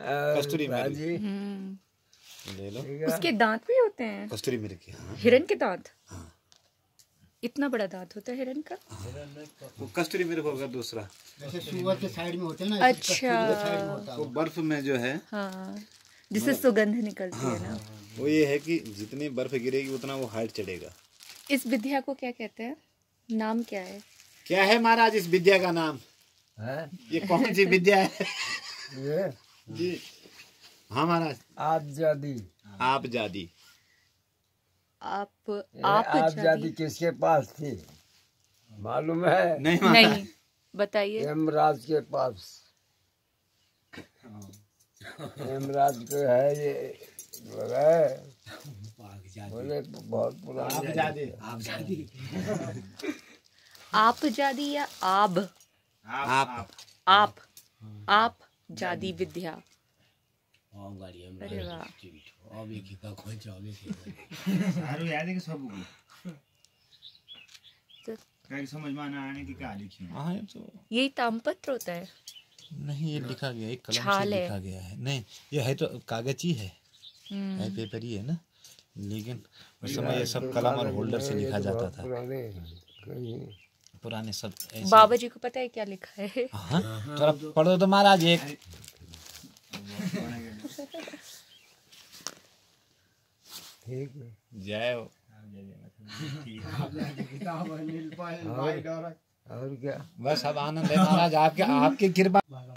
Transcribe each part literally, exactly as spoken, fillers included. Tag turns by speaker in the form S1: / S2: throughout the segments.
S1: कस्तूरी मेरी
S2: हम्म
S1: ले लो।
S2: उसके दांत भी होते हैं।
S1: कस्तूरी मेरी की। हाँ।
S2: हिरन के दांत।
S1: हाँ।
S2: इतना बड़ा दांत होता है हिरन का।
S1: वो कस्तूरी मेरे होगा दूसरा।
S3: जैसे सुअर के साइड में होते हैं ना।
S2: अच्छा।
S1: वो बर्फ में जो है,
S2: हाँ, जिससे सुगंध निकलती
S1: हाँ,
S2: है ना।
S1: वो ये है कि जितनी बर्फ गिरेगी उतना वो हाइट चढ़ेगा।
S2: इस विद्या को क्या कहते हैं? नाम क्या है?
S1: क्या है महाराज इस विद्या का नाम
S4: है?
S1: ये कौन सी विद्या है?
S4: ये
S1: जी हाँ महाराज।
S4: आप जादी।
S1: आप जादी।
S2: आप
S4: आप
S2: आप
S4: जादी किसके पास थी मालूम है?
S1: नहीं महाराज।
S2: नहीं, बताइए।
S4: यमराज के पास। यमराज को है ये बोले बहुत पुराना।
S3: आप जादी। आप जादी।
S2: आप जादी या आब?
S1: आप
S2: आप आप जादी विद्या। अरे वाह।
S3: तो समझ में आने की क्या लिखी है?
S1: हाँ तो
S2: यही तामपत्र होता है।
S1: नहीं, ये लिखा गया एक कलम
S2: छाल
S1: से
S2: है।
S1: लिखा गया है। नहीं, ये है तो कागज ही है,
S2: हम्म
S1: है पेपर ही है ना, लेकिन उस समय ये सब कलम और होल्डर से लिखा जाता था। पुराने सब ऐसे।
S2: बाबा जी को पता है क्या लिखा है?
S1: हाँ, थोड़ा पढ़ो तो महाराज एक।
S4: ठीक है।
S1: जय हो।
S4: और क्या?
S1: बस अब आनंद है महाराज आपके, आपकी कृपा।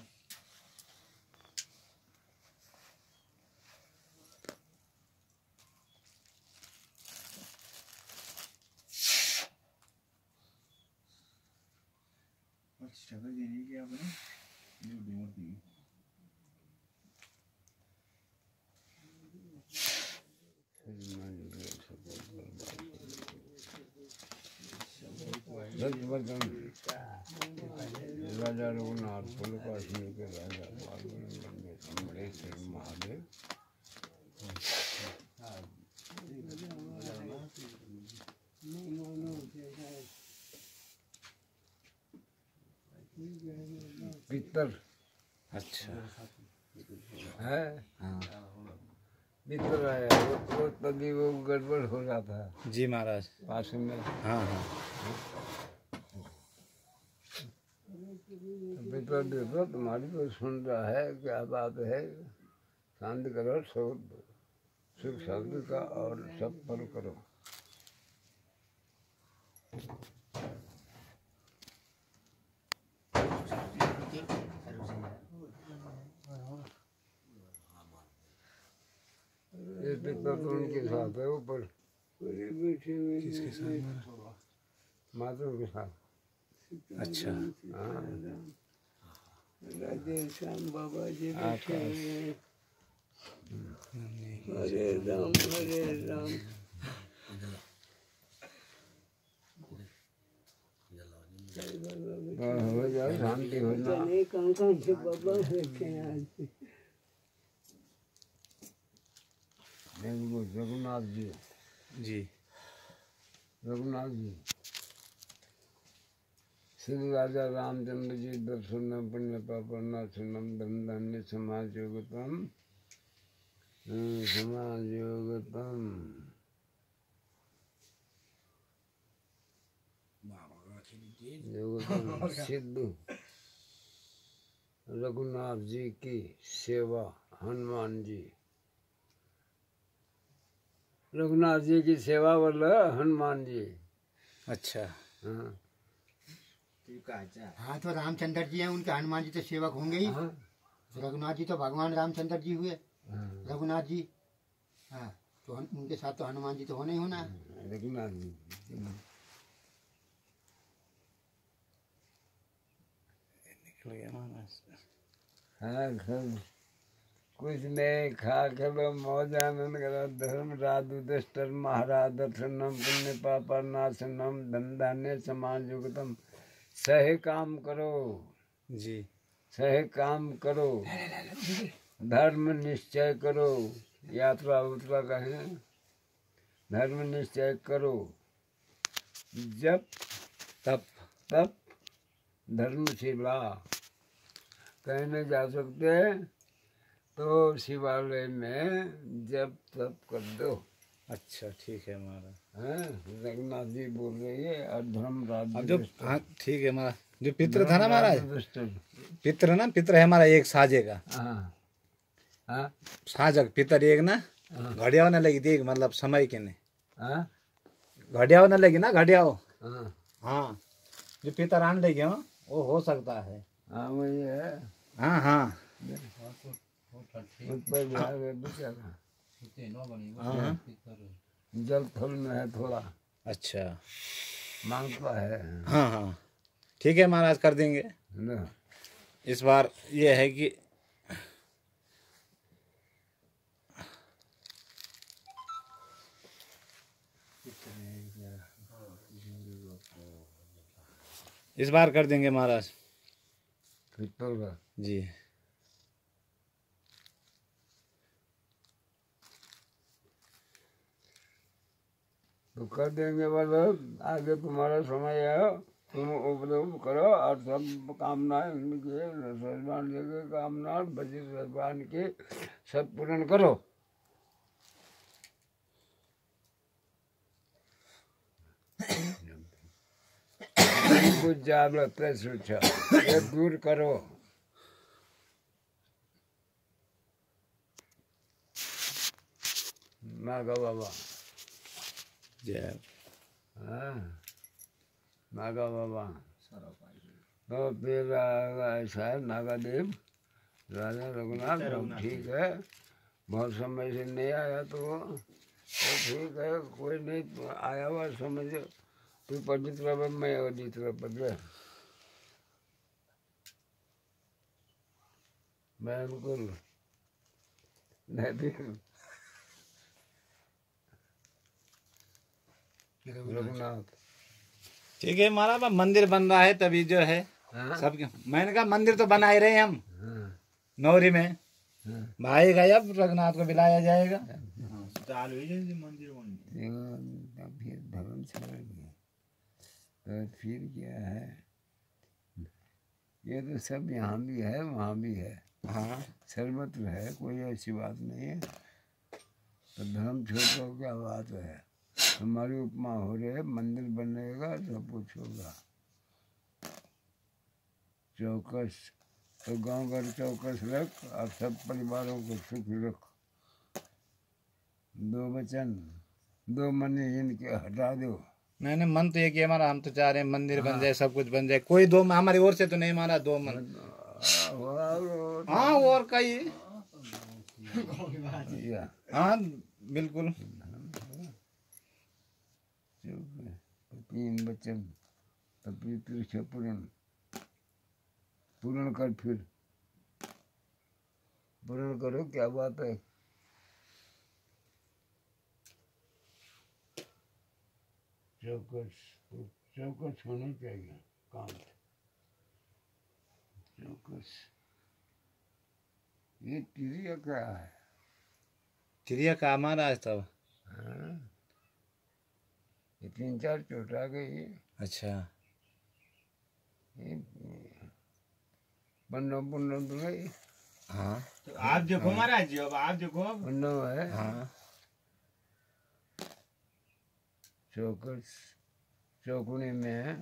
S4: राजा रघुनाथ पुल काशी के राजा अमरेश्वर महादेव। पितर।
S1: अच्छा
S4: है।
S1: हाँ
S4: पितर आया वो तभी वो गड़बड़ हो रहा था
S1: जी महाराज।
S4: पास में।
S1: हाँ हाँ
S4: पितर देखो तुम्हारी तो सुन रहा है, क्या बात है, शांत करो, सुख सुख शांति का और सब पर करो। ये पितर तो उनके साथ है ऊपर।
S1: किसके साथ?
S4: माधव के साथ।
S1: अच्छा
S4: हाँ।
S5: राधे श्याम बाबा जी
S4: बैठे
S5: हैं। हरे राम हरे राम।
S4: हो जाए शांति हो जाए।
S5: कहाँ कहाँ से बाबा बैठे हैं आज।
S4: रघुनाथ जी।
S1: जी
S4: रघुनाथ जी। श्री राजा रामचंद्र जी दर्शन पुण्य पापनाशनम धन धान्य समाज योगतम समाज योगतम योगतम सिद्धू रघुनाथ जी की सेवा हनुमान जी। रघुनाथ जी की सेवा बोल हनुमान जी।
S1: अच्छा
S4: हाँ
S3: हाँ तो रामचंद्र जी हैं, उनके हनुमान जी तो सेवक होंगे ही।
S4: हाँ।
S3: रघुनाथ जी तो भगवान रामचंद्र जी हुए।
S4: हाँ।
S3: रघुनाथ जी हाँ, तो उनके साथ तो हनुमान जी तो होना ही होना है।
S4: रघुनाथ जी
S1: निकल गया महाराज।
S4: हाँ सब कुछ नहीं, खा खेलो मौज आनंद करो। धर्म राज युधिष्ठिर महाराज दर्शनम पुण्य पापा नाशनम धन धान्य समाज युगतम। सही काम करो
S1: जी।
S4: सही काम करो, धर्म निश्चय करो। यात्रा उतरा कहें धर्म निश्चय करो, जब
S1: तब
S4: तब धर्मशिला। कहीं नहीं जा सकते तो शिवालय में जब तप कर दो।
S1: अच्छा ठीक है महाराज।
S4: हैं, रघुनाथ जी बोल रही है और धर्मराज
S1: अब जो हाँ ठीक है महाराज, जो पित्र था ना महाराज,
S4: युधिष्ठिर।
S1: पित्र ना पित्र है हमारा एक साजे का,
S4: हाँ हाँ
S1: साजक पितर एक ना घड़ियाओ न लगी थी, मतलब समय के ने
S4: हाँ
S1: घड़ियाओ न लगी ना, घड़ियाओ
S4: हाँ
S1: हाँ, जो पितर आने लगे हो वो हो सकता है।
S4: हाँ वही है।
S1: हाँ हाँ
S4: उस पर ध्यान है बेचारा।
S1: हाँ
S4: जल थल में है थोड़ा,
S1: अच्छा
S4: मांगता है
S1: हाँ हाँ ठीक है महाराज, कर देंगे।
S4: ना।
S1: इस बार ये है कि इस बार कर देंगे महाराज
S4: पित्तल का
S1: जी।
S4: तो कर देंगे, मतलब आगे तुम्हारा समय है, तुम उपयोग करो और सब कामनाएं उनके भगवान जी के कामना बजे भगवान के सब पूर्ण करो। कुछ जागृत है सोचा, ये दूर करो। नागा बाबा
S1: जय
S4: हाँ, नागा बाबा। तो फिर ऐसा है, नागा देव राजा रघुनाथ सब ठीक है, बहुत समय से नहीं आया तो तो ठीक है, कोई नहीं तो आया हुआ समझ, तू पंडित बाबा मैं अजीत बाबा बिल्कुल नहीं रघुनाथ।
S1: ठीक है महाराज, अब मंदिर बन रहा है तभी जो है
S4: हाँ?
S1: सबके, मैंने कहा मंदिर तो बना ही रहे हैं हम
S4: हाँ,
S1: नौरी में,
S4: हाँ।
S1: भाई गए अब रघुनाथ को बुलाया जाएगा।
S4: देखो, फिर धर्म छोड़ गए तो फिर क्या है, ये तो सब यहाँ भी है वहाँ भी है,
S1: हाँ
S4: सर्वत्र है, कोई ऐसी बात नहीं है। तो धर्म छोड़ दो क्या बात है, हमारी उपमा हो रही है, मंदिर बनेगा सब कुछ होगा। चौकस तो गांव घर चौकस रख और सब परिवारों को सुखी रख। दो वचन दो मन इनके हटा दो।
S1: नहीं नहीं, मन तो एक ही है हमारा, हम तो चाह रहे हैं मंदिर बन जाए, सब कुछ बन जाए, कोई दो हमारी ओर से तो नहीं हमारा दो मन। हाँ और कई
S4: या
S1: हाँ बिल्कुल।
S4: तीन वचन पवित्र पूर्ण पूर्ण कर, फिर पूर्ण करो, क्या बात है। चौकस चौकस होना चाहिए काम, चौकस। ये तिरिया क्या है?
S1: चिड़िया का हमारा है तब।
S4: हाँ? ये तीन चार चोट आ गई।
S1: अच्छा
S4: ये बन्नो बुन्नो तो नहीं,
S1: हाँ
S6: तो आप देखो महाराज जी, अब आप देखो।
S4: बन्नो है।
S1: हाँ
S4: चौकस चौकुने में है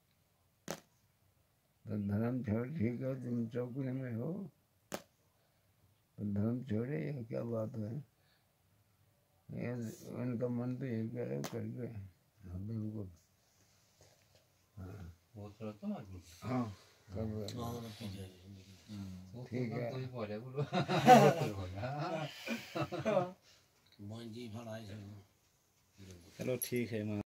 S4: तो धर्म छोड़, ठीक है तुम चौकुने में हो तो धर्म छोड़े, ये क्या बात है। ये उनका मन तो एक है कर गए। हाँ बिल्कुल हाँ
S1: हाँ
S4: कर गए। ठीक है
S1: चलो ठीक है।